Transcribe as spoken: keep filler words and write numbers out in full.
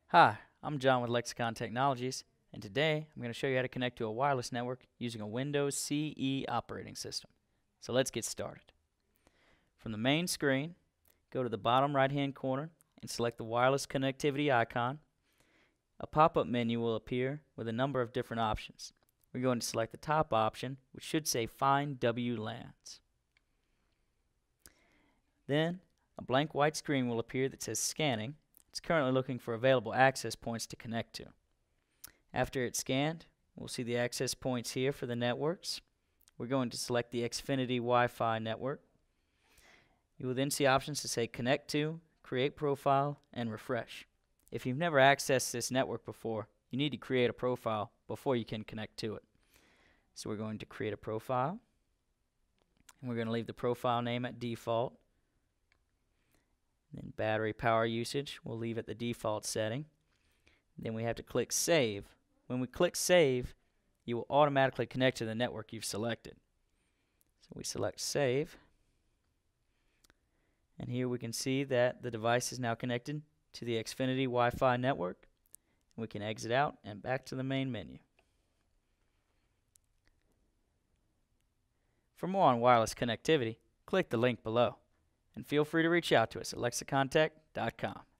Hi, I'm John with Lexicon Technologies, and today I'm going to show you how to connect to a wireless network using a Windows C E operating system. So let's get started. From the main screen, go to the bottom right hand corner and select the wireless connectivity icon. A pop-up menu will appear with a number of different options. We're going to select the top option, which should say Find W LANs. Then a blank white screen will appear that says Scanning. It's currently looking for available access points to connect to. After it's scanned, we'll see the access points here for the networks. We're going to select the Xfinity Wi-Fi network. You will then see options to say Connect to, Create Profile, and Refresh. If you've never accessed this network before, you need to create a profile before you can connect to it. So we're going to create a profile, and we're going to leave the profile name at default. Then battery power usage, we'll leave at the default setting. Then we have to click Save. When we click Save, you will automatically connect to the network you've selected. So we select Save. And here we can see that the device is now connected to the Xfinity Wi-Fi network. We can exit out and back to the main menu. For more on wireless connectivity, click the link below. And feel free to reach out to us at lexicon tech dot com.